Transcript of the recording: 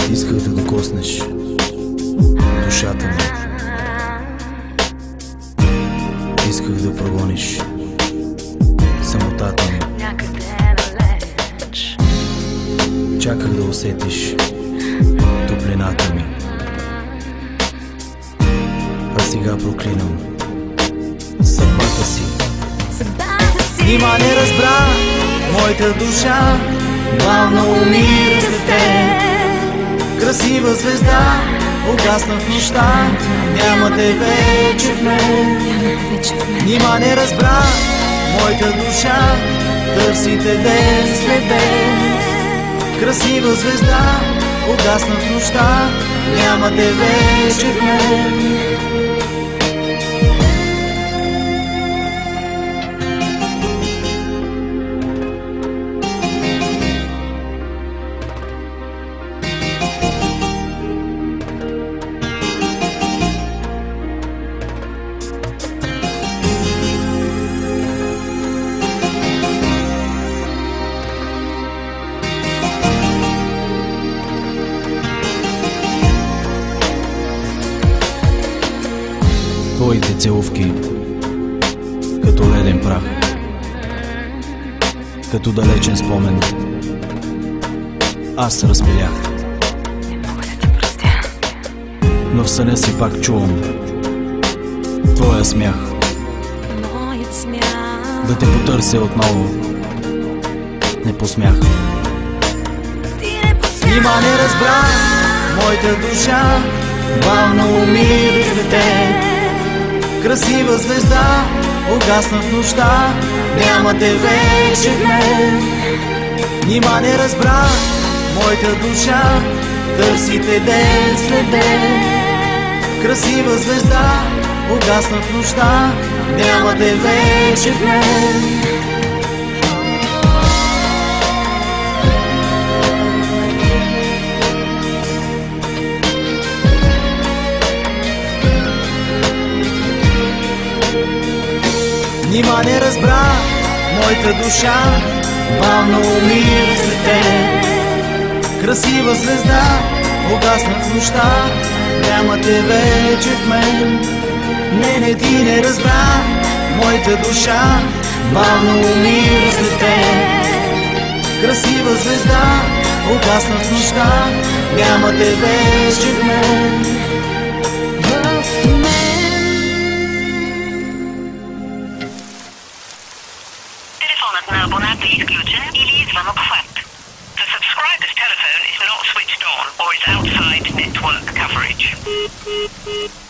Исках да докоснеш душата ми. Исках да прогониш самотата ми. Чаках да усетиш топлината ми. А сега проклинам съдбата си. Нима не разбра моята душа, бавно умира за теб. Красива звезда угасна в нощта, няма те вече в мен. Нима не разбра моята душа, търсите ден след ден. Красива звезда угасна в нощта, няма те вече в мен. Твоите целувки като леден прах, като далечен спомен, аз се разпилях. Но в съня си пак чувам твоя смях. Да те потърся отново не посмях. Нима не разбра моята душа, бавно умира за теб. Красива звезда угасна в нощта, няма те вече в мен. Нима не разбра моята душа, търсите ден след ден. Красива звезда угасна в нощта, няма те вече в мен. Нима не разбра моята душа, бавно умира за теб. Красива звезда угасна в нощта, няма те вече в мен. Не ти не разбра моята душа, бавно умира за теб. Красива звезда угасна в нощта, няма те вече в мен. Телефонът на абоната е изключен или извън обхват. The subscriber's telephone is not switched on or is outside network coverage.